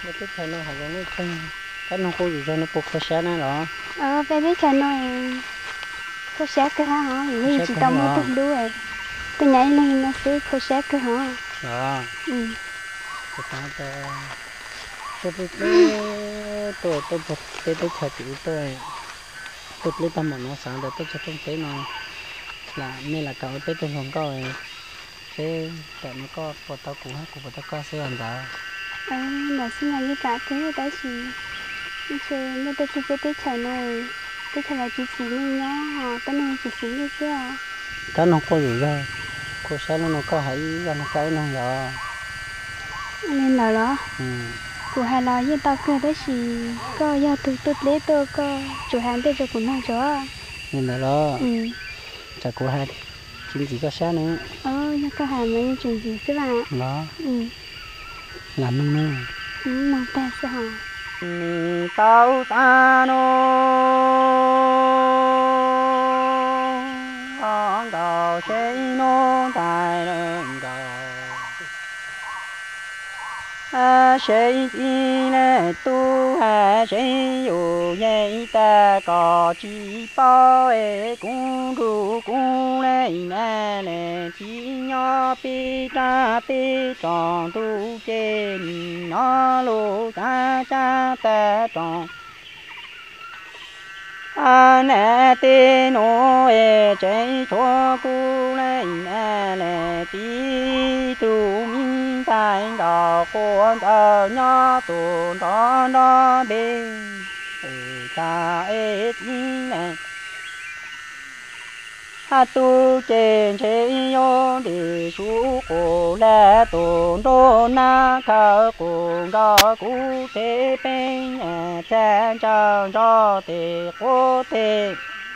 cái thằng nó học nó cái nó cô gì cho nó buộc khó xé này đó bé biết cho nó khó xé cái hả vì chỉ tao mua tụi đuôi tôi nhảy lên nó sẽ khó xé cái hả đó ừ cái thằng tôi chờ chịu tôi lấy tâm một nó sáng để tôi cho không tế nó là nên là cậu tế tôi không có rồi thế tại nó có của tao cũng hết của tao có sẽ làm sao là sinh nhật như cả thế đó chỉ như thế nên tôi chỉ biết chạy này tôi chạy là chỉ xí mình nhá tôi nên chỉ xí như thế cái nó có gì đâu cô sẽ nó có hãy ra nó cái nó rồi nên là đó ừ của hai lo như tao cười đó chỉ có do tôi lấy tôi có chủ hàng tôi cho của nó cho nên là đó ừ chả cô hai chính chỉ có sáng nữa nhưng có hàng mấy chuyện gì chứ bạn đó ừ làm nung nữa nó ta sẽ hả tao ta nó con cầu sẽ nó tài lượng cầu sẽ đi nè tu hà sẽอยู่vậy ta có chỉ bao cũng đủ cũng này nè nè chỉ nhỏ pi ta pi tròn tu trên nó lu ta cha ta tròn nè tê nô chạy cho cô này nè nè tí tu minh tài đỏ con tờ nhỏ tồn đó đó bê ta nè tu trên chế yo đi su cổ lẽ tồn đô na khờ cùng đó cú thế bên chen chân cho thế cố thế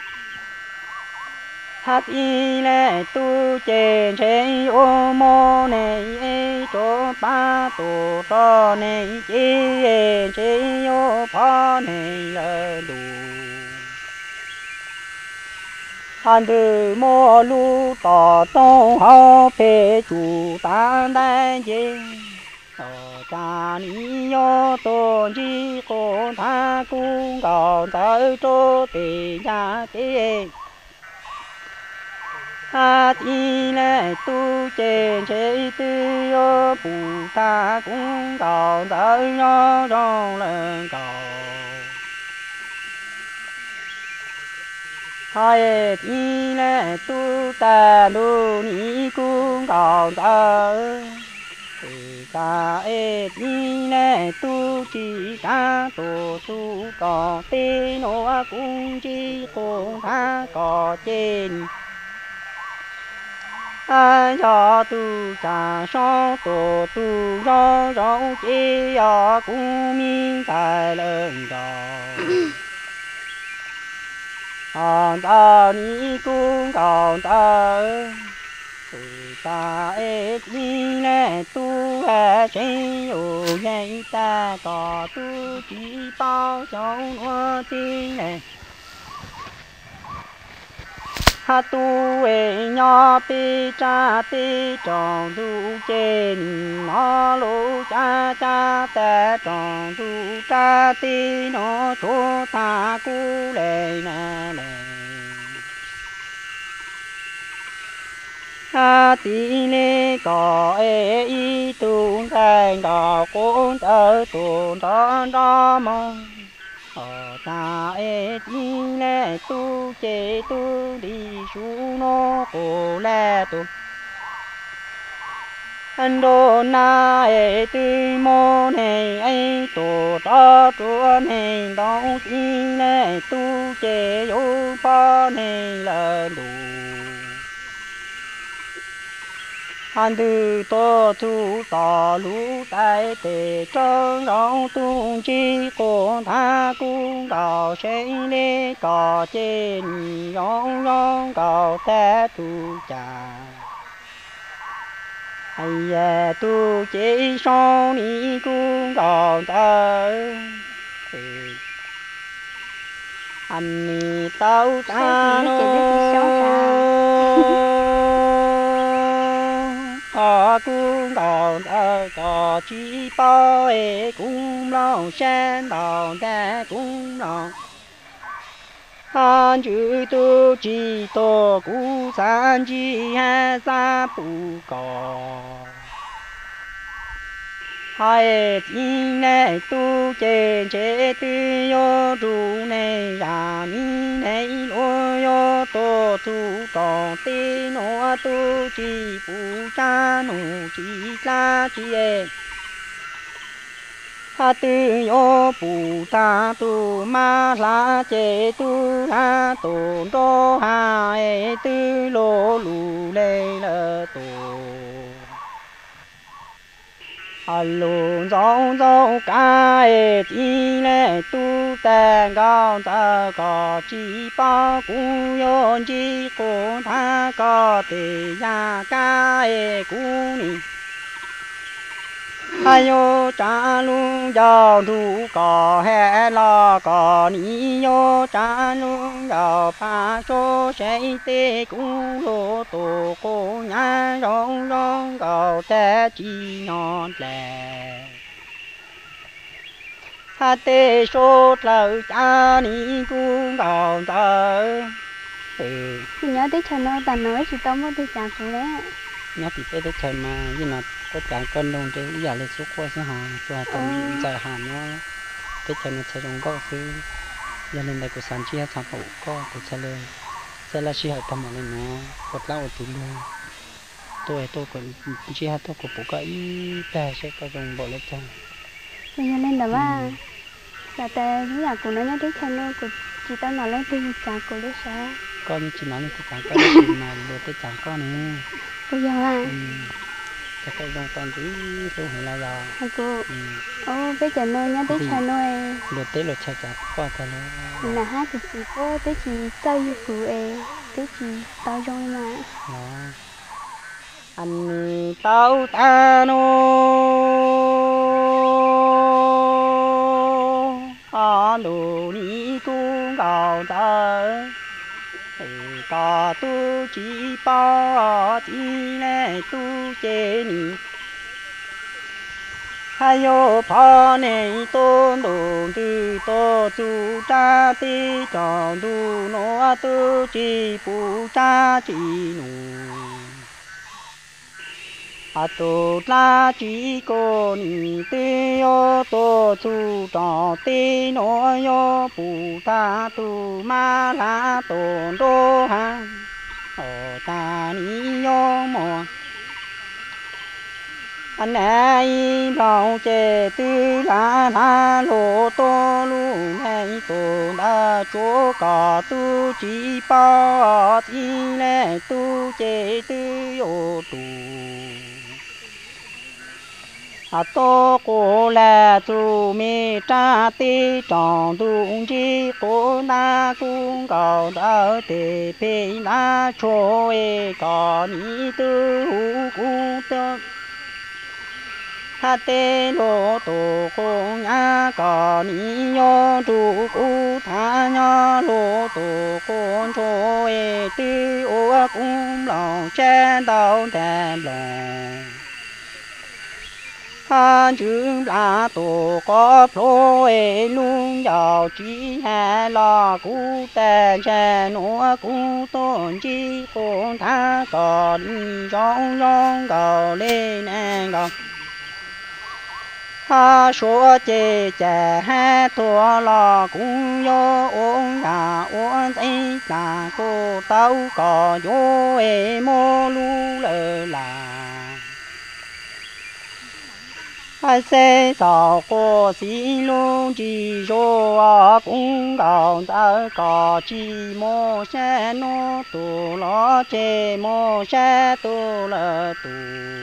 y lẽ tu trên chế yo mô này cho ba tu cho này chế yo phá này là đủ han từ mô lu tỏ tông hao phê chủ tan đan chế cha ni yo tôn chi cô tha cung cầu tới chỗ tỳ nhà tế ti lệ tu trên chế tư yo bù ta cung cầu tới nho trong lần cầu hai ti lệ tu ta lu ni cung cầu tới ta ti lệ tu chi ta tu có tê nó cung chi cung ta có trên ya tu cha sao tu do rong chi ya cung minh tại lần đầu ta ni cung cầu ta ta ni nè tu trênอยู่vậy ta có tu chỉ bao trong hoa tiên nè tu nhỏ pi cha pi tròn tu trên nó lô cha cha ta tròn tu cha ti nó chỗ ta cu lệ nè nè ti lê có y tu thành đỏ cuốn tơ tu đó đó mong ta ti lê tu chế tu đi su nó cổ lê tu anh đô na tư mô này tu đó chúa này đóng ti lê tu chế yo pa này là đủ han tư tô tu tỏ lũ tai tề trơn rong tung chi con tha cung cầu sẽ lê cò trên yong yong cầu ta tu trà hay tu chế son ni cung cầu ta anh ni tao ta nó lo cũng còn thơ có chỉ bao cũng lòng sen đầu ta cũng lòng han chữ tu chỉ to cú san chỉ hai sa bù cò hai tin này tu chế chế tu yo tu này ra mi này lo yo to tu còn tê nó tu chỉ bù cha nụ chỉ cha chỉ ha tư yo bù ta tu ma la chế tu ha tu đô ha tư lô lù lê lơ tu lù dâu dâu ca chi lê tu tèn cao ta có chi bao cú yon chi cô tha có tê ya ca cú ni ai yo cha lu yao du có hè lo có ni yo cha lu yao pa cho say tê cú lô tô cô nhá rong rong cầu tê chi nhon lè ha tê số lợ cha ni cú cầu tơ thì nhớ tới chờ nó tàn nói chỉ tao mới tới chả cũ đấy nhớ thì tê tới chờ mà như nào có chẳng cân đông chứ giờ lên số qua sẽ hàng cho tầm dài hạn nó tết cho nó sẽ dùng có thứ giờ lên đây của sản chia sản phụ có của sẽ là chia hợp tầm lên nó cột lao ở tủ luôn tôi còn chia tôi của phụ cái bè sẽ có dùng bộ lên chân bây giờ nên là ba là tê lúc nào cũng nói nhớ tới chờ nó của chỉ tao nói lên từ chả cũ đấy sao có như chị nói lên cái chẳng có gì mà được cái chẳng có này bây giờ à chắc cái dòng toàn tí tôi hay là giờ hai cô ô bây giờ nói nhớ tới chờ nó được tới là chờ qua thôi là hai thì chỉ có tới chỉ xây phụ tới chỉ tao rồi mà đó anh tao ta nô đồ ni cũng cầu tơ có tu chỉ bao chỉ này tu chế ni hay yo phá này tôn đồ tư to tu cha ti tròn tu nó tu chỉ phụ cha chỉ nụ tu la chỉ có ni te yo to tu tròn te nó yo phụ ta tu ma la tôn đô ha ta ni yo mo anh ấy bảo chế tư la lô tô lu này tô đã chỗ có tu chỉ bao chỉ lệ tu chế tư yo tu tô cô là tu mi cha ti tròn tu chỉ cô na cũng cầu đỡ tề pe na cho có ni tư hu cũng tơ ha tê lô tô cô nhá có ni yo tu cô tha nhá lô tô cô cho tư ô cũng lòng chen đầu đèn lòng han chữ là tổ có phô luôn giàu chỉ hè lo cú tè che nó cú tôn chi con tha có đi rong rong cầu lên anh cầu ha số chè chè ha thua lo cũng yo ôn nhà ôn ấy là cô tao có yo mô lu lơ là ai sẽ sao có xí luôn chỉ cho cũng cầu ta có chỉ mô xe nó tu lo chê mô xe tu lơ tu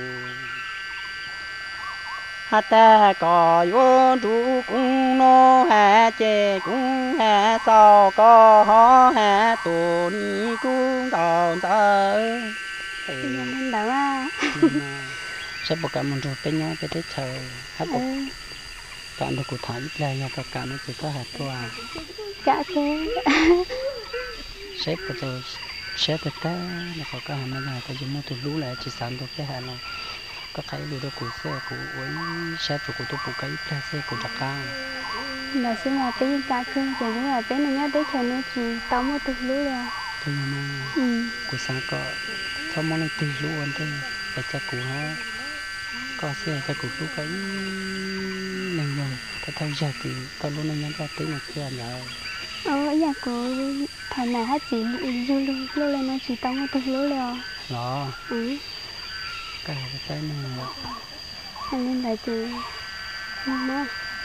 ha ta có yo tu cũng nó ha chê cũng ha sao có ho ha tu ni cũng cầu ta nên đó à sẽ bộ cả một rồi tên nhau tới chờ hát bộ cả một cụ thể ít là nhau cả nó chỉ có hạt qua cả thế sẽ bộ rồi sẽ tới ta là có cả hàng này là có dùng một từ lú lại chỉ sản được cái hàng này có cái lúa đó của xe của ấy xe của tôi của cái pha xe của đặc cao là xin là tí cả cưng chỉ biết là tí này nhớ tí chờ nó chỉ tao mua từ lúa rồi tôi mà của sáng sau món này từ lúa anh thế phải cha của ha có xe cha của lúa cái này rồi cái thao giờ thì tao luôn này nhắn ra tí một xe nhờ giờ của thằng này hết chỉ du luôn lúa lên nó chỉ tao mua từ lúa rồi đó cái tay này anh lên lại từ mama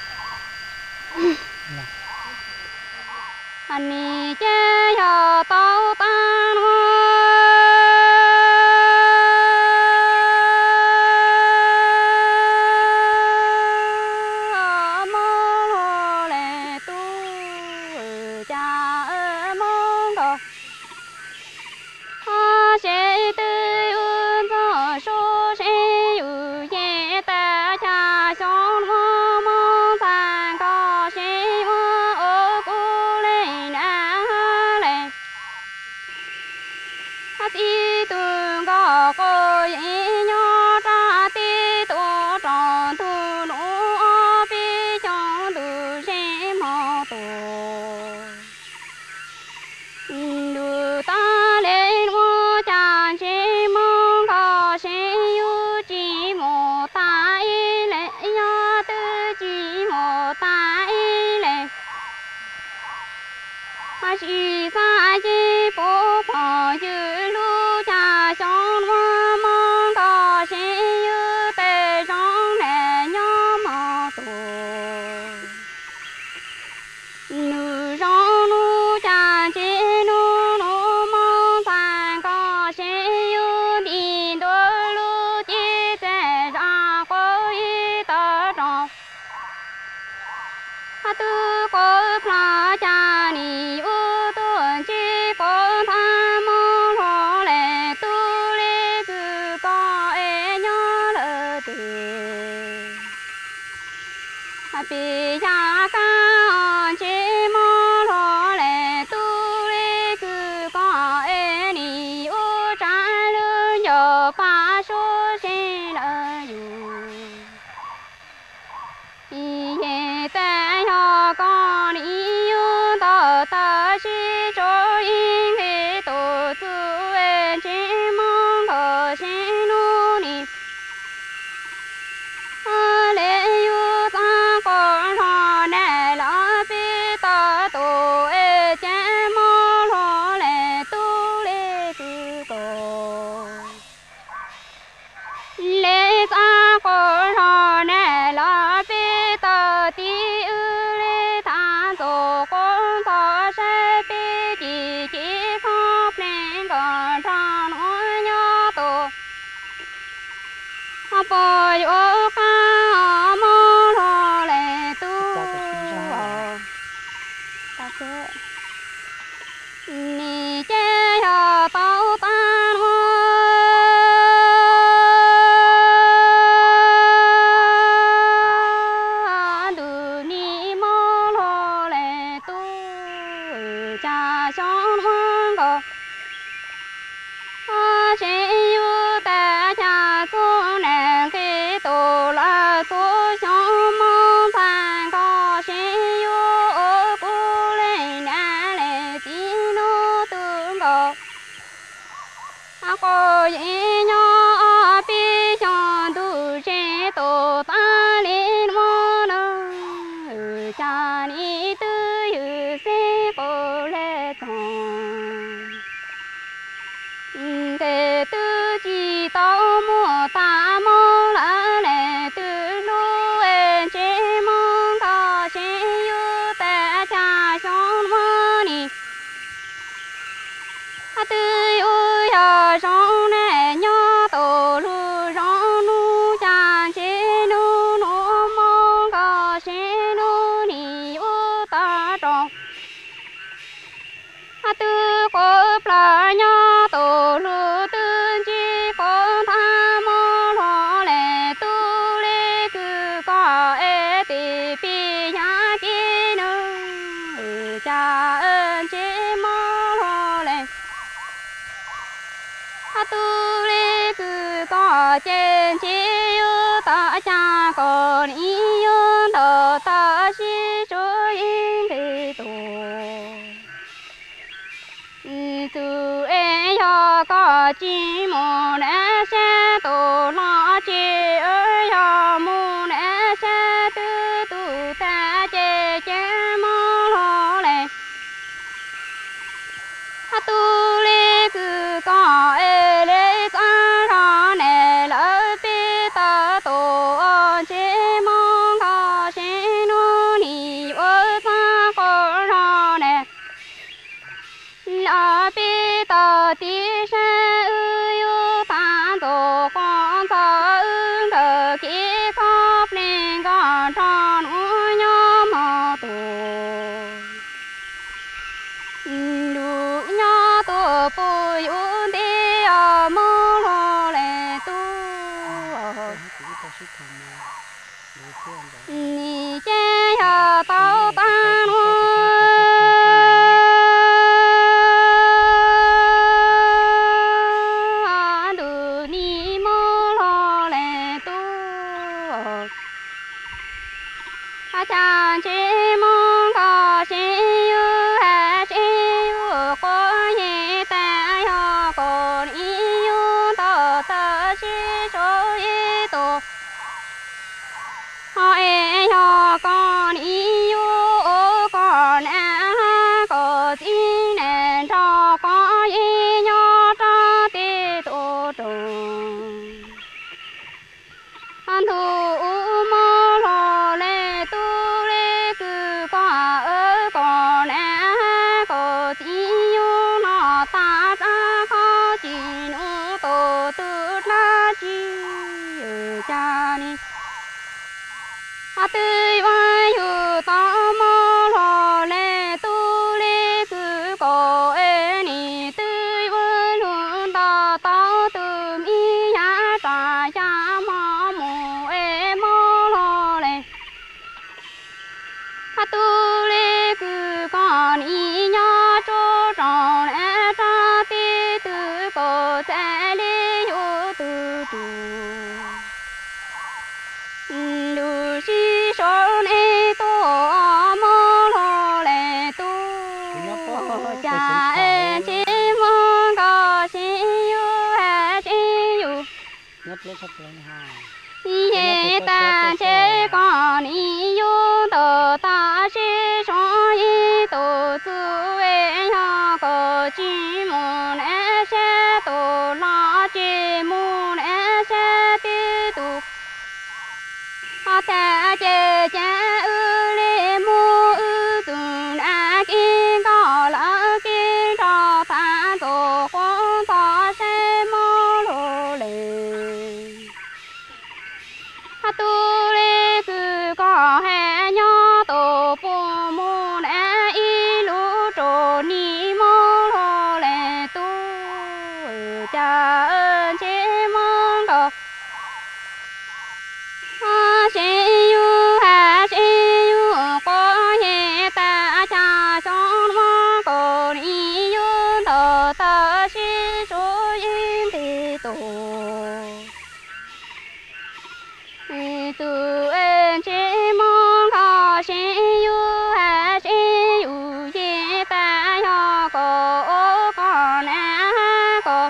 anh đi chơi giờ tao tan chỉ ra chỉ bố phò chữ lu cha xong hoa mong có sẽ như tề trong nè nhớ mò tổ nữ trong lu cha chỉ nu nu mong phàn có sẽ như đi đôi lu chỉ tề ra có ý tờ trong tư có phá cha ni bị cha ca chỉ mong lo lệ tu lệ cứ có e ni u trái lư nhờ phá số xin ở dù ye ta ho con yêu ta ta chỉ cho in cái tổ tu e chỉ mong có xin nu ni bồi ô ca mô lô lệ tu ta sẽ ni chê yo tao tan hoa du ni mô lô lệ tu cha son hoang go sẽ yêu ta cha tu nè cái tổ là tu xong mong phàn có sẽ yêu ở cô lên nè lệ chỉ nó tương go có dễ nhỏ bi cho tu sẽ tổ ta lên mong nó cha ni tư yêu sẽ cô lệ con kể tư chỉ tao mua ta mong là lệ tư lu em chế mong có chế yêu ta cha son hoa ni tư yêu ya son nè nhớ tổ lu son lu cha chế nu nu mong có chế nu ni yêu ta trong tư có pla nhớ tổ lu tư chỉ có tha mô lo lệ tu lệ cứ có e ti pi nhá chi nữ cha ơn chỉ mô lo lệ tu lệ cứ có trên chiếu ta cha còn yên thờ ta si cho yên thì tổ từ em cho có chi mồ nè xe tổ lo chi ơi cho mồ nè xe tư tu ta chê chê mò lo lệ tu lê cứ có ê lê có ra nè lỡ bi ta tổ chê mong có chê nó ni ơi ta có ra nè lỡ bi ta tí xe ư yu ta tổ con ta ư thờ kỹ khóc nên có tròn u nhóm mò tổ đủ nhớ tổ bùi uốn đi ở mơ lo lệ tu ni che hà tao ta đủ ni mơ lo lệ tu cha chỉ mong có chỉ yêu hà chỉ yêu có nhẹ ta ho còn yêu tờ tờ chỉ cho yêu tổ ho e ho còn yêu còn có chỉ nên cho có yêu nhau cho ti tổ trùng an thu mơ lo lệ tu lệ cứ có ở còn có chỉ yêu nó ta ra khó chỉ nó tổ tự la chi ở cha ni tươi vai yu ta mơ lo lệ tu lệ cứ có ê ni tươi vai luôn ta ta từ mi ya ta ya ma mo e mơ lo lệ tu lệ cứ còn y nhá cho tròn e cha ti từ có sẽ lệ yu tu tu lu si son e to mơ lo lệ tu cha e chi mơ có chi yu ha chi yu ye ta che con y yu tờ ta chi so y tổ tu e ha có chi môn e se tổ la chi môn e se ti tu ta chê cha ư lê mô ư tùn a kinh có lỡ kinh cho ta tổ con ta sẽ mô lô lê tu lê cứ có hè nhó tổ bù mô nè y lũ trồ ni mô lô lê tu cha ơn chế mong cầu sẽ yêu hà sẽ yêu có nhẹ ta cha son hoa còn yêu thờ ta sẽ số yên thì tổ từ em chỉ mong có sẽ yêu hà sẽ yêu nhẹ ta cho có còn có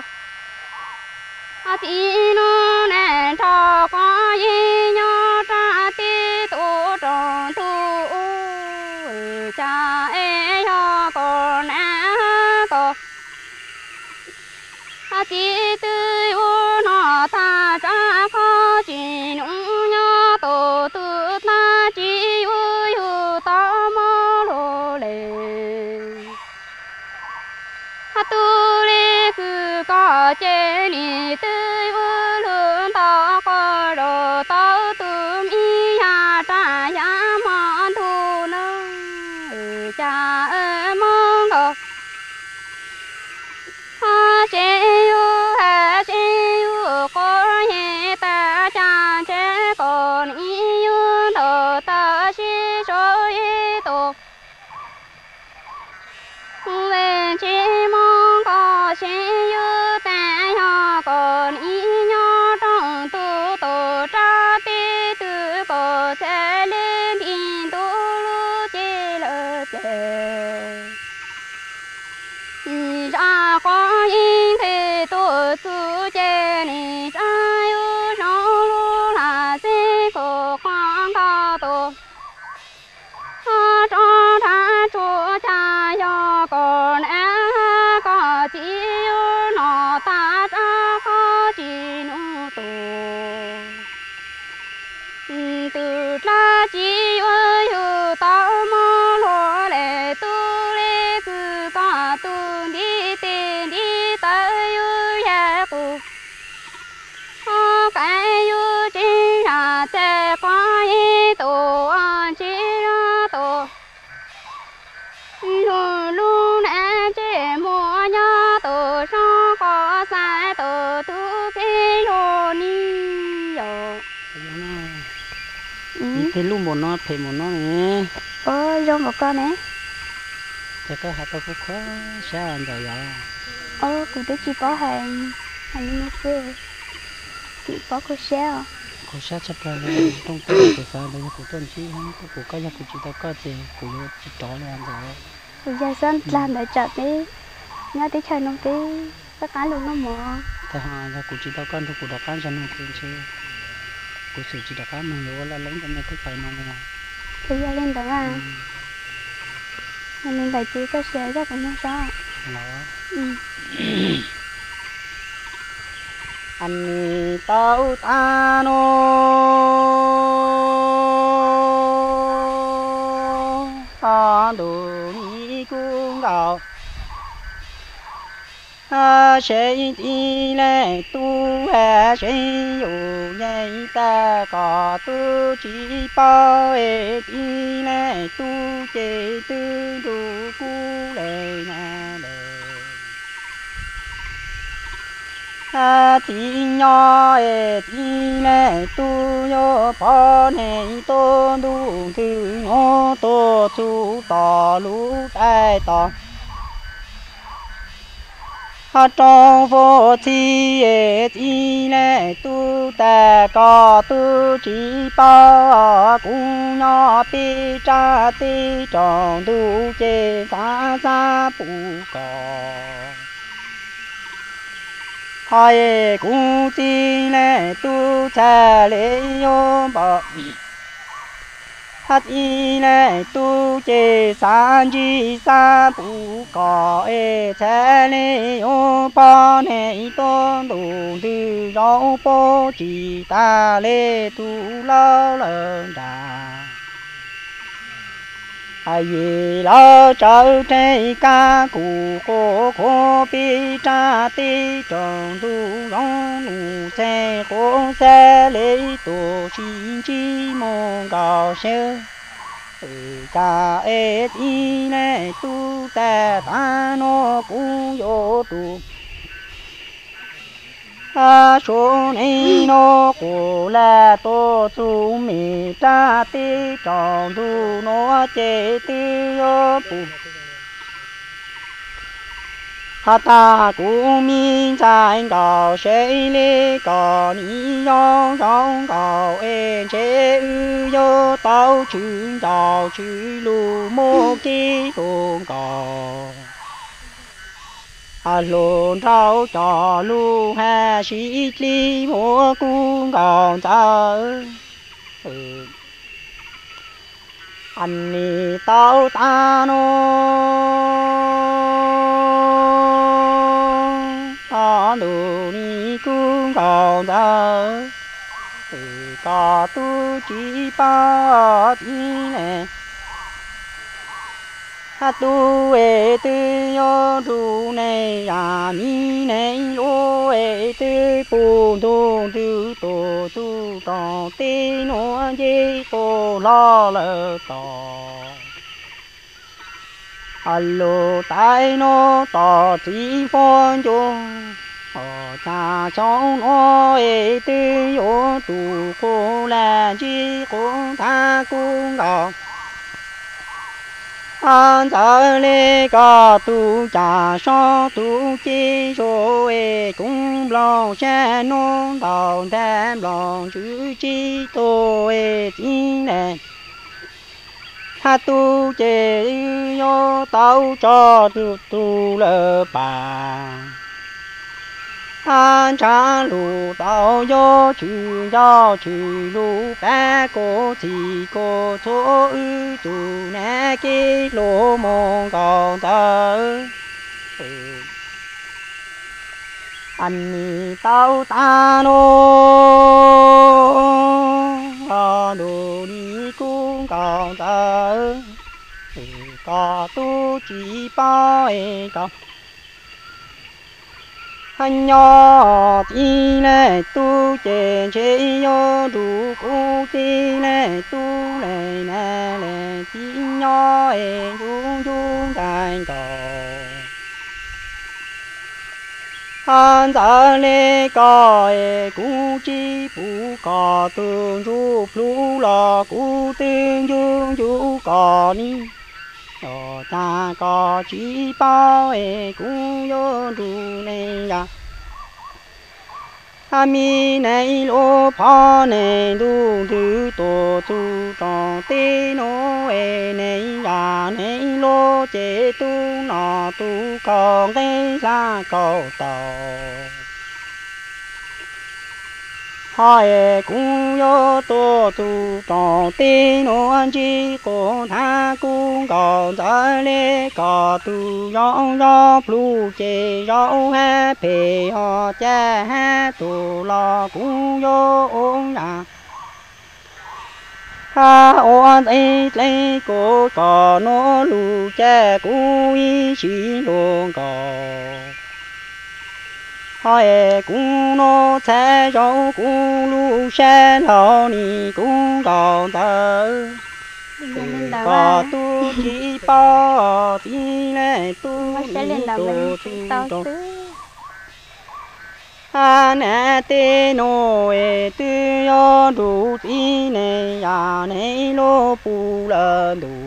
thì nó nè cho có gì nhau cha ti tổ tròn tu cha e cho còn có chỉ tư nó ta cha khó chỉ nhung nhau tổ tự ta chỉ yêu ta mơ lô lệ tu lê cứ có chế ni tươi vơ lươn ta có đồ ta tùm y ya cha ya mòn thu nâng cha ơi mong cầu chế yêu hà chế yêu có nhẹ ta cha chế còn yêu thờ ta chế cho y tổ về chế mong có chế yêu ta còn ý tu chê ni cha yu rong lu la si cô khoang cao tu trong tháng chúa cha yo con có chỉ yu nó ta cha có chỉ nu tu từ cha chỉ yu ta mơ lo lệ tu lệ cứ có tu đi tiền đi tới yu ya cu cái yu chỉ là thế có ý tu an chỉ ra tu lu lu nè chỉ mua nhá tu sao có sai tu tu cái lo ni yo cái lúc một nó thì một nó nè giống một con nè chắc có hai tao cũng khó sao anh rồi cụ tới chỉ có hàng hàng như thế chỉ có cô sao cô sao chắc là trong cái của sao đây của tuần chi không của cái là của chị tao có tiền của chị trỏ lên anh rồi cô gia sơn làm để chợ đi nhớ tới chơi nông tí tất cả luôn nó mỏ thế hai là của chị tao con của đặc cán cho nó tiền chứ của sự chị đặc cán mình nhớ là lấy cho mình thích phải nó này cô gia lên đó à nên đại chỉ có xe rất là nhanh sao anh tao ta nó ta đồ ni cũng gạo sẽ đi lại tu hà sẽอยู่ในตาก็tu chỉ bao đi lại tu chế tư đủ cú lệ nhà lệ thì nhỏ đi lại tu yo bỏ này tôn đủ thứ ngô tô chú tỏ lũ đại tỏ trong vô thi đi lại tu ta có tu chỉ bao cũng nhỏ bi cha ti trong tu chế xa xa bù cò hai cũng đi lại tu cha lễ yo bảo hát y này tu chế san chi sa bù cỏ cha lê ô pa này tôn đủ từ rau po chỉ ta lê tu lao lợn đà ai lo trở trái ca cụ cô bi cha ti tròn tu rong nụ xe cô xe lấy tổ xin chi mong cao sơ cha đi này tu ta nó cũng vô tu số này nó của là tô tu mì cha ti tròn tu nó chế ti yo bù ta cũng mi trái gạo sẽ lê gạo ni yong yong gạo chế ư yo tao chữ gạo chữ lu mô kí tuồng gạo lộn rau cho lu ha sĩ li mua cung gạo ta anh ni tao ta nó ta đồ ni cung gạo ta có tu chỉ bao đi nè tu tư yo tu này mi này lo tư bù tu tu tu tò tê nó dê cô lo lơ tò alo tai nó tò chỉ phong cho cha cháu nó tư yo tu cô là chi cô ta cô ngọ an thờ lê ca tu cha so tu chi so cũng lòng xe non tàu đem lòng chữ chi tô chi nè ha tu chê yo tao cho tu tu lơ bà an cha lu tao yo chu lu ba cô chỉ cô chỗ ư tu nè cái lô mong cầu tơ anh mi tao ta nô đồ đi cũng cầu tơ có tu chỉ bao cầu anh nhỏ tí này tu chè chè yo đủ cô tí này tu này nè này tí nhỏ dung dung đại cầu anh ta lê có cú chi bù có tương du plu là cú tương dung du có ni cho ta có chỉ bao cũng yo đủ này ya mi này lô phá này đủ thứ tổ tu tròn tê nô này ya này lô chế tu nọ tu còn đây là cầu tàu hai cũng yo tổ tu tròn tê nô anh chỉ có tha cũng còn在嘞có tu yo yo plu chế yo ha pe ho cha ha tu lo cũng yo ôn ya ha ôn ấy lấy cô có nó lu cha cũng ý chỉ luôn có hai cũng nó sẽ cho cũng lu sen hậu ni cũng còn tơ có tu chỉ bao tí này tu tu nè tê nô tư yo đủ tí này ya này lô bù lơ đủ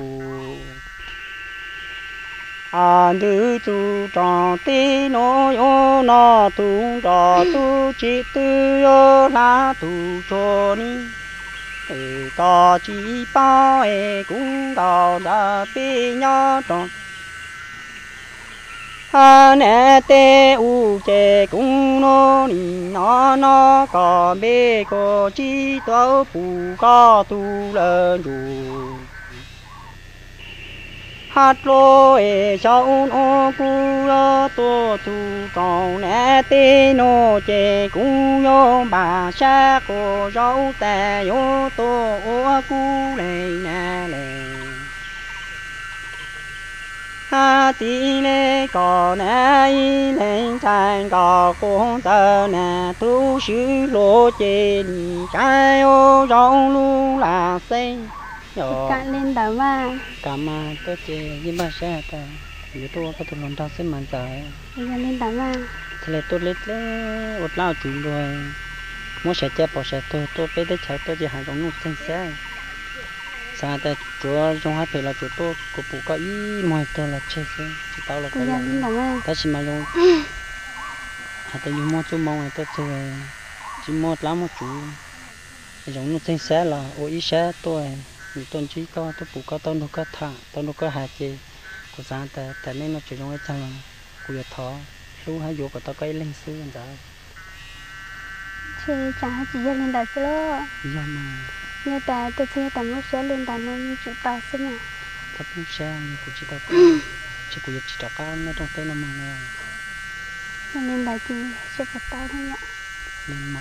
nữ tu tròn tê nô yo nó tu trò tu chỉ tư yo la tu cho ni có chỉ bao cũng có đã bị nhỏ tròn nè tê u chè cũng nó có bê có chỉ tao bù có tu lơ dù hát lô cháu nó cu tô tu còn nè tê nô chè cũng yo bà sa cô cháu ta yo tô cu này nè lè ha tí lê có nè lên thành có con tơ nè tu sư lô chê đi cái ô rong lu là xây cạn lên đảo mà cảm ơn tôi chê như bà sẽ ta như tôi có tôi lòng ta sẽ mạnh giải lên đảo mà thế là tôi lấy ột lao chủ rồi muốn sẽ chết bỏ sẽ tôi bây giờ cháu tôi chỉ hàng giống nút xanh xe sao ta chúa trong hai phải là chúa tôi của phụ có ý mọi tôi là chết xe chỉ tao là cái là ta chỉ mà luôn hạt tôi mua chú mong tôi chơi chỉ mua lắm một chú giống nút xanh xe là ô ý xe tôi tôi chỉ có tôi phụ có tôi nó có thả tôi nó có hạt gì của sao ta nên nó chỉ trong cái chân là của thọ lúc hai vô của tao cái lên xứ anh ta chơi chả chỉ lên đảo xứ do mà như ta tôi chơi tầm một xe lên đảo nên chịu tao xứ mà tập một xe như của chị tao chỉ của chị tao cao nó trong tay nó mà nè nên đảo chỉ sẽ phải tao thôi nhá lên má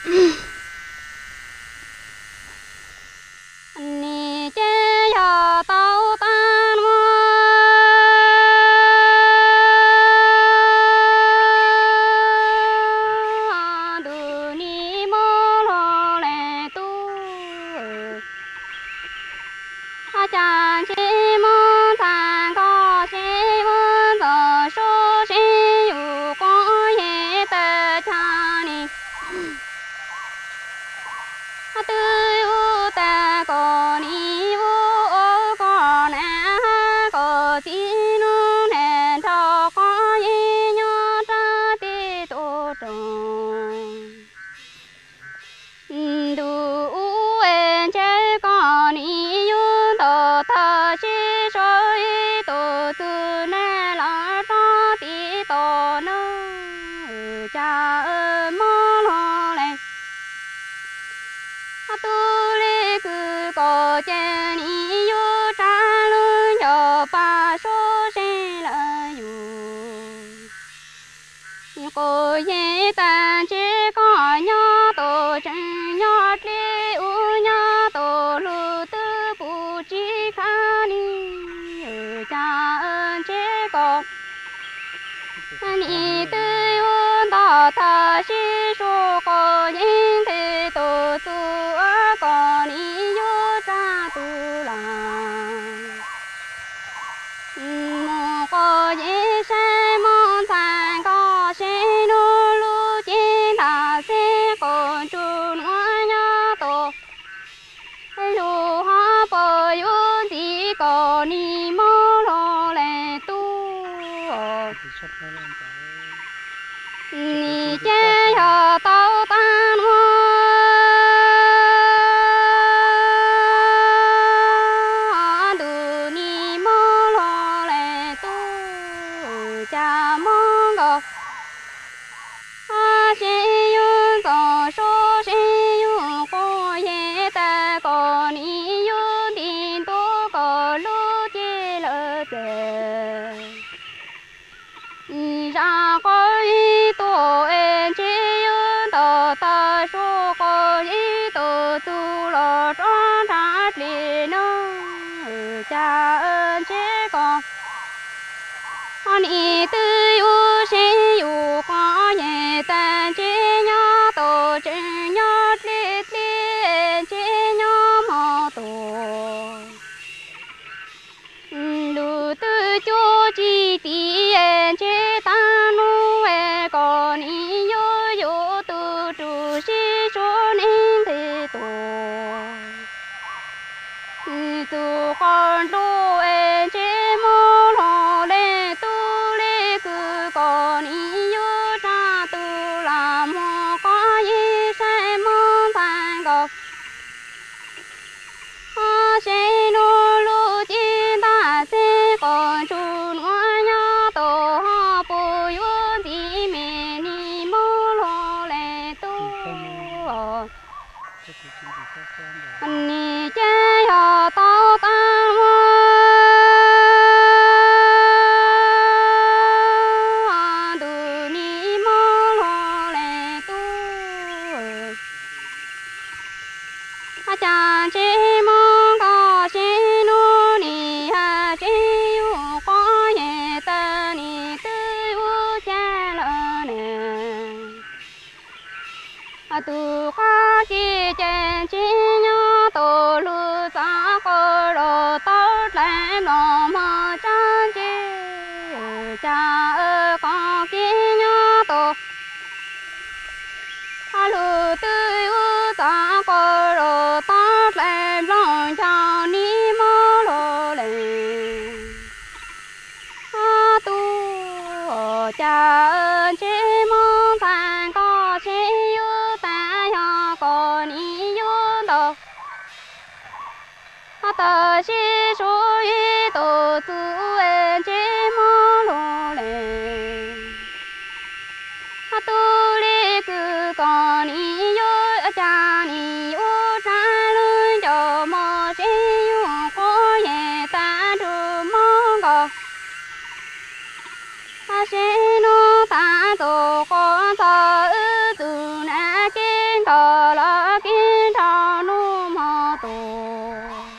nè chơi giờ tao tan chàng chỉ muốn thằng có chỉ muốn giờ số chỉอยู่có hệ tờ cha ni tư u ta có ni vu có nè có chỉ nung hẹn cho có gì nhớ ra ti tổ tròn đủ em chơi có ni thơ chi soi tổ tu nè là cho tí tổ nơ cha ơi tàn chỉ có nhớ tổ chân nhớ li u nhớ tổ lu tư bu chỉ khá ni cha ơn chỉ có ni tư u đó ta chỉ số có những thứ tổ tu ở còn ni yêu cha tu làm mô có những sai mong thành có sẽ nô lu chiến thà sẽ còn chung hoa nhớ tổ lu hoa bờ yu chỉ có ni mô lo lệ tu ni che ở tao tan hoa du ni mô lo lệ tu cha mong go a sẽ yun tao số sẽ yun có ye ta có ni yun tin tu có lu che lỡ thế ra có ý tổ em chỉ yun tao ta số có ý tổ tu lo tròn trả li nó cha ơn chỉ có anh ý tư yu sẽ yu có nhẹ tan chỉ nhớ tổ chỉ nhớ li li chỉ nhớ mò tổ lu tư chú chỉ ti chỉ ta nu còn ý yu yu tu tu si số nên thì tổ tu con tu chỉ mô lo lệ tu lệ cứ còn ý yu cha tu làm mô có ý sai mong thành gọc sẽ nô lu chi ta sẽ còn chun hoa nhớ tổ ha bù yu thì mẹ ni mô lo lệ tu ni che ya tao tan hoa du ni mô lo lệ tu cha chỉ mong có sẽ nô ni ha chỉ yu có nhẹ ta ni tư u cha lỡ nè tu có chi chen chỉ nhớ tổ lu sa có đồ tốt lên nó mà chan chi cha ơi có chi nhớ tổ lu tư u sa có đồ tốt lên lòng cha ni mô lo lệ tu cha ơn chỉ mong thành có sẽ yu ta ya còn ý yu đâu ta chỉ số ý tổ tu ơn chỉ mong lo lệ tu li cứ còn ý yu cha ni yu cha luôn cho mò sẽ yu có nhẹ ta du mong go sẽ nó ta tổ con thọ ư tu na kinh thọ la kinh thọ nu mò tổ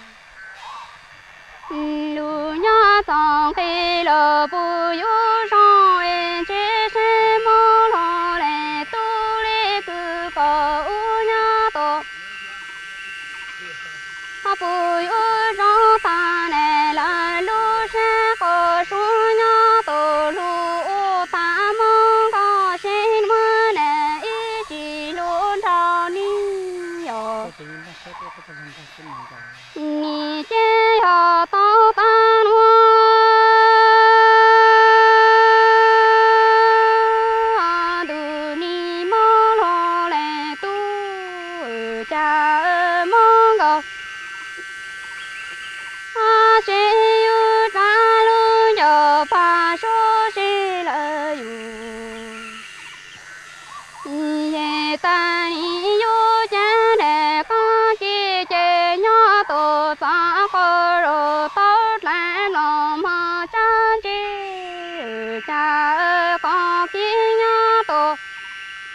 lu nhớ song khi lờ bu yu song en chế sẽ mò lo lệ tu lệ cứ có u nhớ tổ bu yu song ta nè la lu sẽ có su nhớ tổ lu ta mong có xin mơ nè ý chỉ luôn trao ni yo ni chế yo tao tan hoa du ni mô lo lệ tu cha mong go sẽ yu cha lu nhờ pha số sẽ lỡ yu ye ta ni yu cha để có chi chế nhớ tổ sa có đồ tốt lên lòng mà cha chi cha có chi nhớ tổ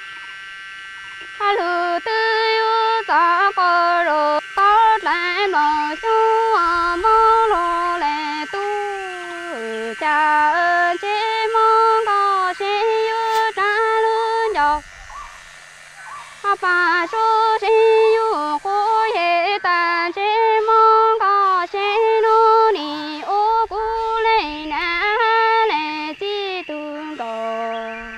lư tư yu sa có ro có lại nó xiu mong lo lệ tu cha ơn chế mong có xin yu cha lu nhỏ bà số xin yu cô ye ta chế mong có xin lu ni ô cô lệ na lệ chi tu có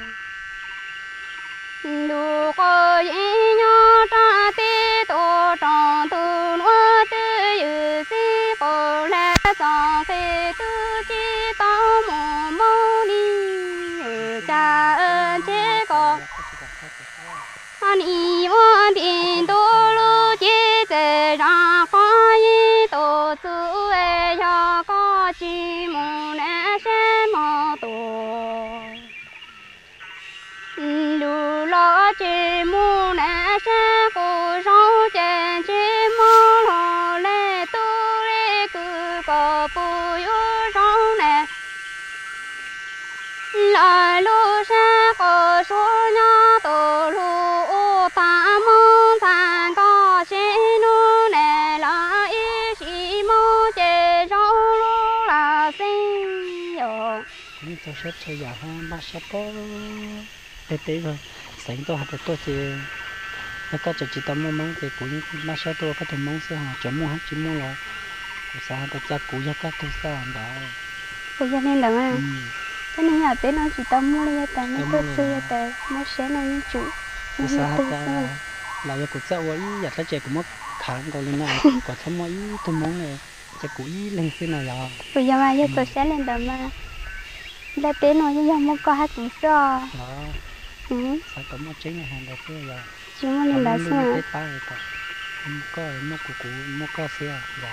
lu có ye nhỏ cha ti tô trong tu lo tư yu si cô lệ song phê tu chi tao mô mô ni cha ơn chế có anh y môn tiền tu lu chế chế ra khó y tu su e cho có chi môn e se mô tu lu lo chế môn e se cô rau chế chế mô lo lệ tu lệ cứ có bù yu rau nè lại lu se có số nhỏ tu lu ta mong thành có xin lu nè là ý chỉ mong chế rau lu là xin yo nhưng tôi sẽ chơi giả ha ba sẽ có tê tê rồi sáng tôi học tôi chỉ nó có chỉ tao mong thì cũng ba sẽ tôi có thể mong sẽ họ chọn mua hết chỉ mua là sao ta cha cụ gia các tôi sao đó bây giờ nên đừng à cho nên nhà bé nó chỉ tao mua lấy ta nó tôi xưa ta nó sẽ nó như chủ nó sao tự ta xưa là giờ cụ sao ấy giờ ta chơi cũng mất kháng còn lên này còn thấm mấy tôi mong này chơi cụ lên xưa này giờ bây giờ mà giờ tôi sẽ lên đừng mà là bé nó giờ mua có hát cũng sao đó sao có một chế nhà hàng đẹp thế giờ chỉ muốn lên là sao tết ba rồi cả có một cụ một có xe rồi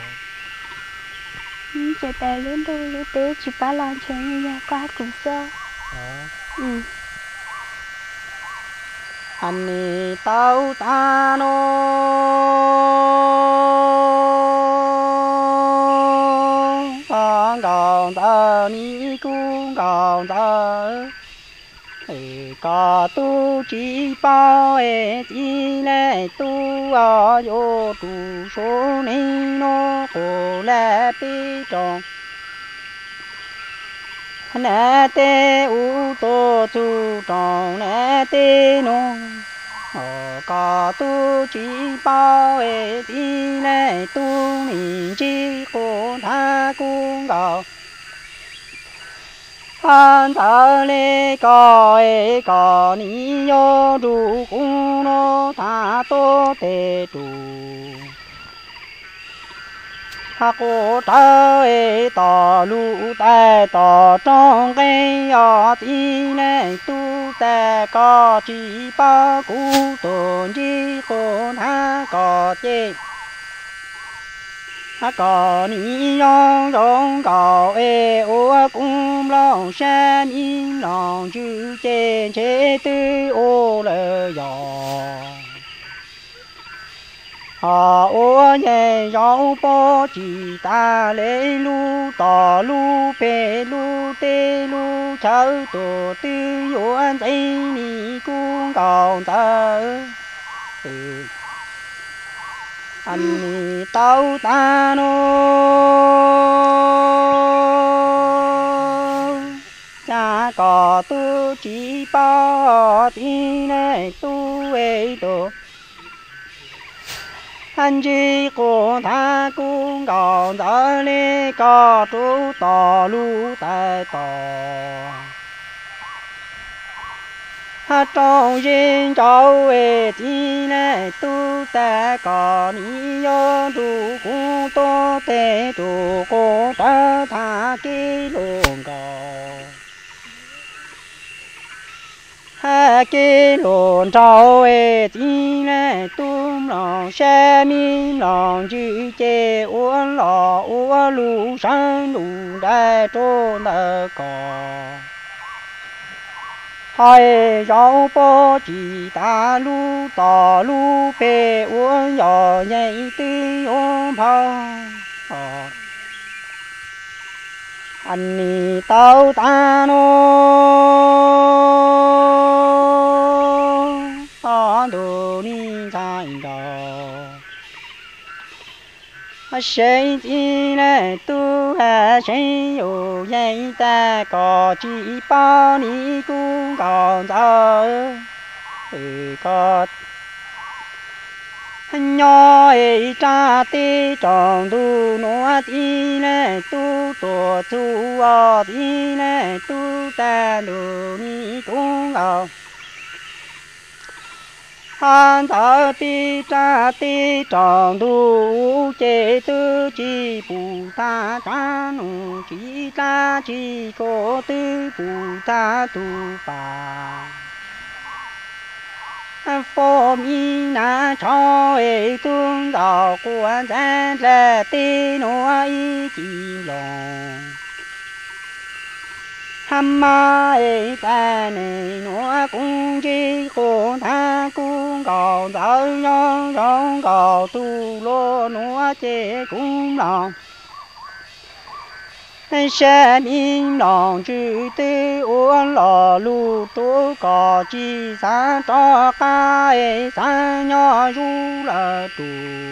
chơi ta lên đâu lên té chỉ ba lon chơi như giờ có hát cũng sao đó anh đi tao ta nó con còn tao ni cũng còn tao có tu chỉ bao chỉ lấy tu ở vô tu số này nó khổ là bi trọng nè tê u tô tu trọng nè tê nó có tu chỉ bao chỉ lấy tu mình chỉ khổ tha cũng có han thở lê có ni yo du cung nó tha tô tê tu ha cô trời tỏ lũ tay tỏ trong cái gió tí này tu ta có chỉ bao cú tồn chỉ khôn ha có chê ha có ni yong yong có ô cũng lòng san in lòng chữ chê chê tư ô lơ gió ô nhẹ gió bó chỉ ta lấy lu tỏ lu bê lu tê lu cháu tổ tư yuan dây ni cũng còn tớ anh ni tao ta nô cha có tu chỉ bao tí này tu đồ anh chỉ có tha cũng còn đỡ lê có chú tỏ lu tại tỏ hát trong dân cháu về tí này tu ta có ni yo đủ cũng tô tê đủ cô ta tha kí luôn có ha kí luôn cháu về tí này tu lòng xe mi lòng chữ chê uốn lò uốn lù sang lù đại trô nợ cò hai rau bò chỉ ta lu tỏ lu bê uốn nhỏ nhảy tư uốn phao anh ni tao ta nô có đồ ni sai đó谁进来都还谁有人在高举报你公告走个nhỏ ấy cha tê tròn tu nó đi này tu tổ tu ở đi này tu ta đồ ni cũng ở han thở tê cha tê tròn tu chế tư chi bù ta cha nụ chi ta chi có tư bù ta tu bà phổ mi na cho ấy tung đạo quan gian là tê nó ý chỉ lòng ham ma ấy ta này nó cũng chỉ khổ tha cũng còn đỡ nhau rong cầu tu lô nó chế cũng lòng sẽ minh lòng chữ tư uốn lò lù tố cỏ chi xa cho ca ấy xa nhỏ ru là tù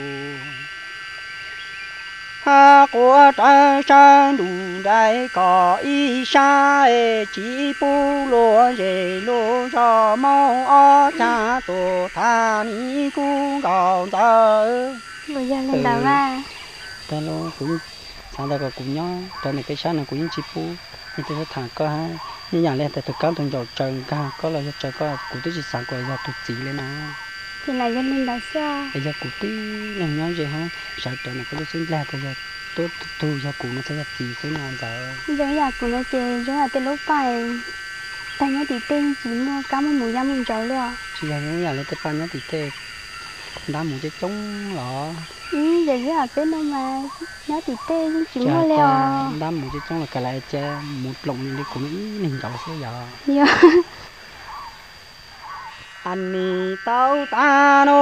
ha của trái san đủ đại cỏ y sa ấy chỉ bu lúa dễ lúa cho mau ó cha tổ tha ni cũng còn chờ bây giờ lên đầu ra ta lo cũng sáng đây có cũng nhau cho nên cái sáng này cũng chỉ phu nhưng tôi thả có ha như nhà lên từ cao thằng giàu trời ca có là trời có cũng tôi chỉ sáng qua giờ tụt chỉ lên nào thì này cho nên là sao bây giờ cũng tí làm nhau gì ha sợ trời này có lúc sinh là bây giờ tốt tôi giờ cũng nó sẽ là gì cái nào giờ giống như của nó chơi giống như tên lúc bài tay nhớ thì tên chỉ mua cá mua mùi da mùi chậu luôn chỉ là những nhà lên tới pan nhá thì tê đá một cái trống lọ giờ với ở tên đâu mà nhớ thì tên chỉ mua chả luôn đá một cái trống là cả lại cha một lồng đi cũng mình chậu sẽ giờ dạ anh đi tao ta nô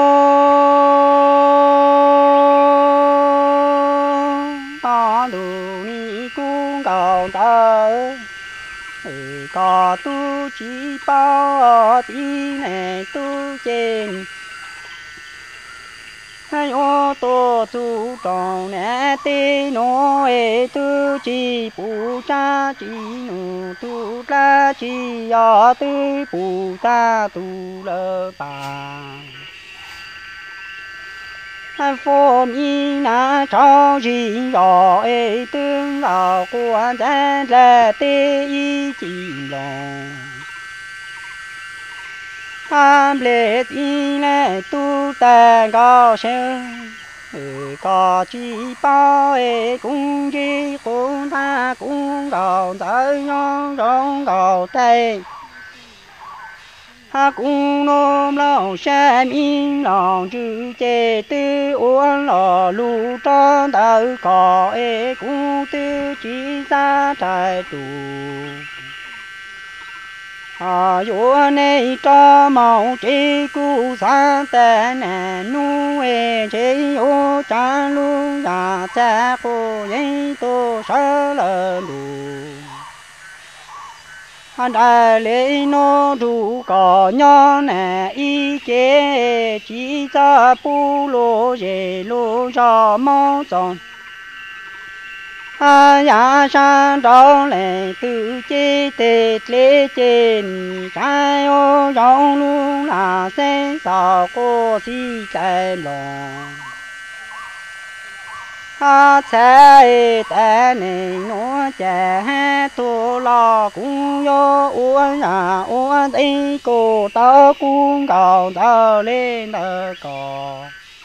có đủ ni cũng cầu tơ có tu chỉ bao tí này tu trên hai ô tô tu tròn nè tê nó ê tu chỉ bù cha chỉ nụ tu la chỉ ở tư bù ta tu lơ bà phổ mi na cho gì rõ ê tương đạo quan gian là tê y chỉ lòng ham lệ đi này tu ta cao sơn có chỉ bao ê cũng chỉ cũng ta cũng cầu tới nhau trong cầu tây ha cũng nôm lòng sẽ minh lòng chữ chế tư uốn lò lù tròn tới có ê cũng tư chỉ ra trái tù yo này cho màu chế cú sa tè nè nu ê chế ô cha lu ya cha cô yên tô sa lơ lu đại lễ nô đủ có nhỏ nè y chế chỉ cho bu lô dễ lô cho mau chọn ya san đó lệ tự chế tê lễ trên trái ô dòng luôn là sen sao cô si chạy lòng chạy ta này nó chạy tu lo cũng yo uốn đi cô tao cũng cầu tao lên tao cò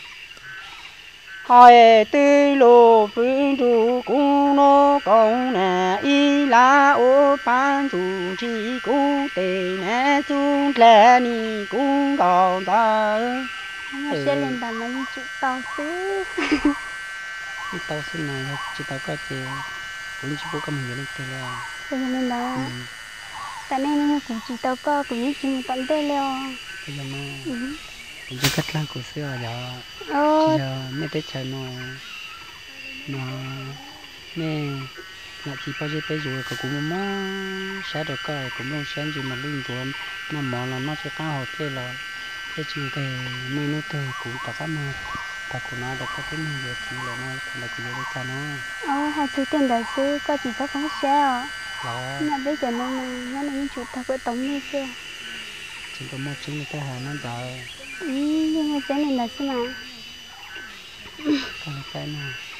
hỏi tư lô phương chủ cũng nó công nè y la ô pan chủ chỉ cũng tề nè xuống lẽ ni cũng cầu tao sẽ lên đàn mà như chữ tao xứ tao xin này chỉ tao có chỉ cũng chỉ bố cầm hiểu lên tề rồi bây giờ nên đó tại nên cũng chỉ tao có cũng như chỉ một tận tê leo bây giờ mà cũng chỉ cắt lăng của xưa giờ giờ mẹ tới chơi nó mẹ là chỉ bao giờ tới rồi cũng mò sáng rồi coi cũng luôn sáng gì mà luôn rồi nó mò là nó sẽ cá hột thế là cái chuyện cái mấy nó từ cũng tất cả mà ta cũng nói được cái mình việc thì là nó là cái gì cho nó hai chú tiền đại sư có chỉ cho phóng xe à đó nhà bây giờ nó là những chủ thật của tổng như xưa chỉ có một chứng cái hàng nó giờ nhưng mà cái này là sao mà còn cái nào